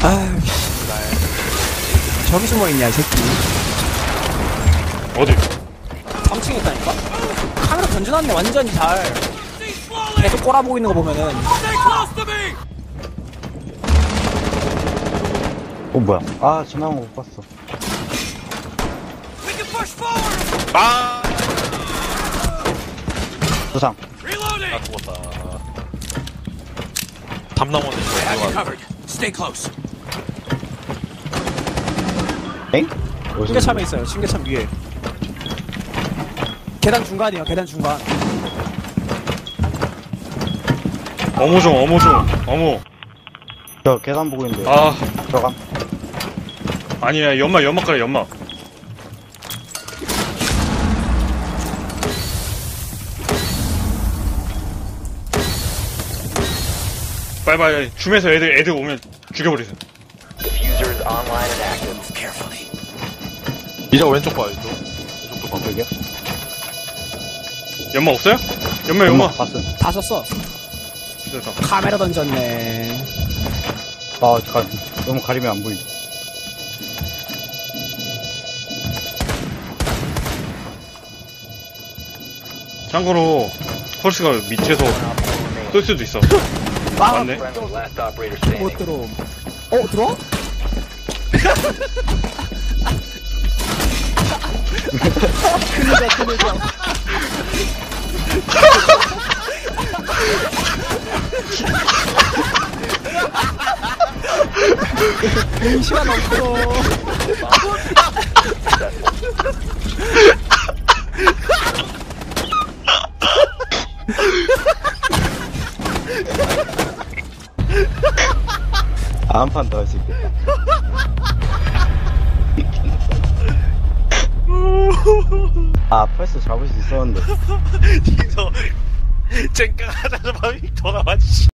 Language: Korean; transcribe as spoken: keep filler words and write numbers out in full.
아, 저기 숨어있냐 이 새끼. 어디? 삼 층에 있다니까? 카메라 던져놨네 완전히 잘. 계속 꼬라보고 있는 거 보면은. 어 뭐야? 아 지나간 거 못 봤어. 아! 부상. 아, 죽었다. 담나무는 이거 엥? 어디서 신개참에 있어요. 신개참 위에. 계단 중간이요. 계단 중간. 어머 좀, 어머 좀, 어머. 저 계단 보고 있는데. 아, 들어감. 아니야, 연막, 연막 가래, 연막. 빨리빨리, 줌에서 애들, 애들 오면 죽여버리세요. Diffuser is online and active. Carefully. 이제 왼쪽 봐, 이쪽. 이쪽도 봐. 여기요? 연막 없어요? 연막, 연막. 봤어. 다 썼어. 됐어. 카메라 던졌네. 아 잠깐. 너무 가리면 안 보임. 참고로, 펄스가 밑에서 쏠 수도 있어. 아, 맞네. Friendly last operator standing. 못 들어옴. 어, 들어와? 큰일이다, 큰일이다. 시간 없어. 아, 한 판 더 할 수 있겠다. 아 펄스 잡을 수 있었는데. 이거, 쨍깡 하자마자 돌아왔지.